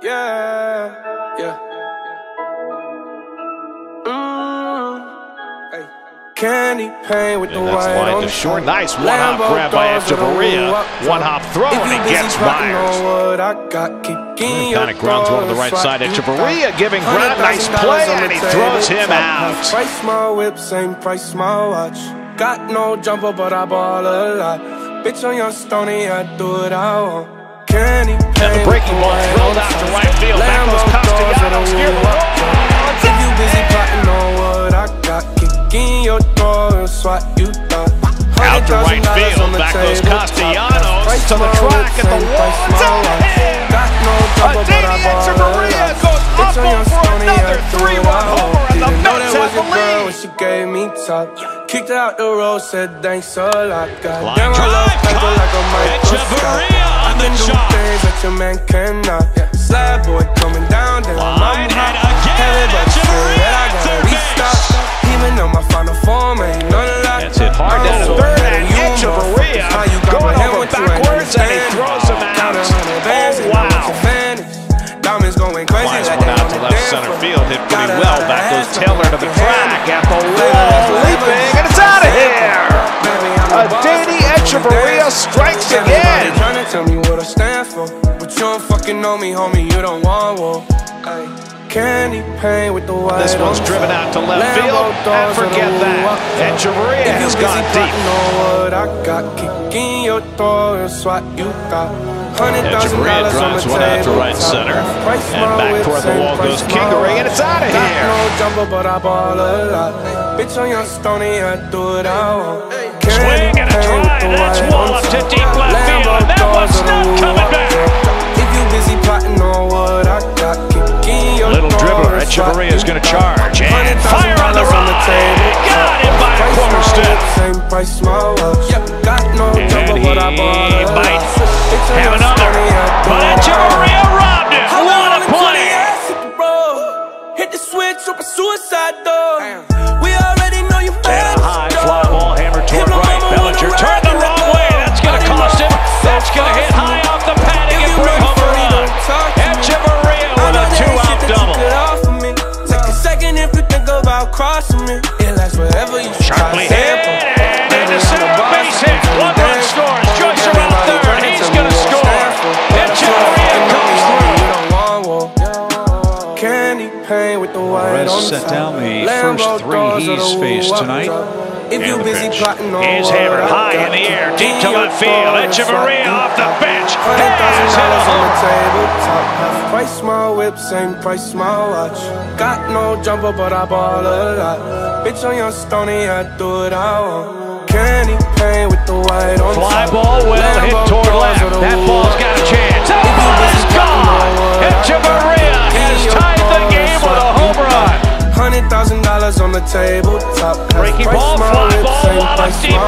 Yeah. Hey. Candy paint with the white on the short. Nice one-hop grab by Echeverria. One-hop throw, and he gets Myers. Kind of grounds one to the right side. Echeverria giving ground. Nice play, and he throws him out. Price my whip, same price my watch. Got no jumper, but I ball a lot. Bitch on your stony, I do what I want. Candy paint. And the breaking ball drilled out to right field. Back goes Castellanos. Here we go. If you busy plotting on what I got, kick in your door and swat you thought. Out to right field. Back goes Castellanos to the track at the wall. It's out of him. Adeiny Echeverria goes up for another 3-run homer, and the Mets have the lead. When she gave me top, kicked her out the road, said thanks a lot. Line drive, Echeverria on the shot. Things that your man cannot. Slab boy coming down, then line head again. Echeverria to pitch. Even though my final form ain't none of that. That's hit hard down to third, and Echeverria going over backwards, and he throws him out. Oh, wow. Diamonds going crazy. Flies one out to left center field, hit pretty well. Back goes Taylor to the track, at the wall, leaping, and it's out of here. Adeiny Echeverria strikes again. Trying to tell me what I stand for, but you don't fucking know me, homie. You don't want war. Candy paint with the white. This one's driven out to left field, and forget that. Echeverria has gone deep. What I got, kick in your door and swat you thought. Echeverria drives one out to right center, and back toward the wall goes Kingery, and it's out of here. No jumper, but I ball a lot. Bitch on your stony, I do what I want. Swing and a drive, that's wall up to deep left field, and that one's not coming back. If you busy plotting on what I got, kick in your Little dribbler, Echeverria is going to charge, and fire on the ride. Got it by a quarter step. Same price, my watch. Got no And he might have another, but Echeverria robbed him. What a play! Hit the switch, open suicide door. We already know you And a high fly ball hammered toward right. Bellinger turned the wrong way. That's going to cost him. That's going to hit high off the padding and for a home run. Echeverria with a 2-out double. Take a second if you think about crossing me. It lasts forever. You Sharply hit, and into center, base hit. One-run scores. Joyce around third. He's going to score. Echeverria comes through. Candy paint with the white on set down the first three he's faced tonight. If you busy plotting on He's hammered high in the air, deep to left field. Echeverria off the bench. Has hit a home. Price my whip, same price my watch. Got no jumper, but I ball a lot. Bitch on your stony, I do what I want. Candy paint with the white on Fly ball well hit toward left. That ball's got a chance. That ball is gone. Echeverria has tied the game with a home run. $100,000 on the table top. Breaking ball, fly ball, wallop deep